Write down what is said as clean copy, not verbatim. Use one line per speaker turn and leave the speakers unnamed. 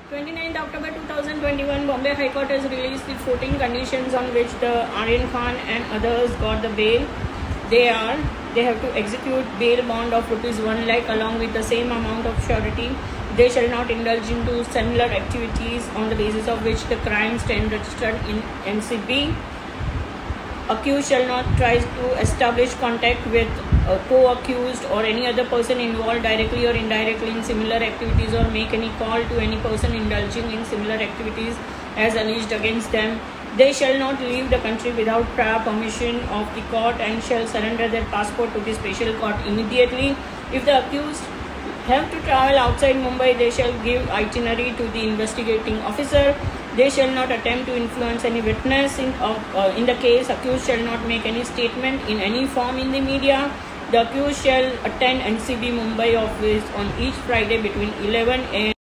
29th October 2021, Bombay High Court has released the 14 conditions on which the Aryan Khan and others got the bail. They have to execute bail bond of ₹1 lakh along with the same amount of surety. They shall not indulge into similar activities on the basis of which the crime stand registered in NCB. Accused shall not try to establish contact with a co-accused or any other person involved directly or indirectly in similar activities, or make any call to any person indulging in similar activities as alleged against them. They shall not leave the country without prior permission of the court and shall surrender their passport to the special court immediately. If the accused have to travel outside Mumbai, they shall give itinerary to the investigating officer. They shall not attempt to influence any witness in the case. Accused shall not make any statement in any form in the media. The accused shall attend NCB Mumbai office on each Friday between 11 am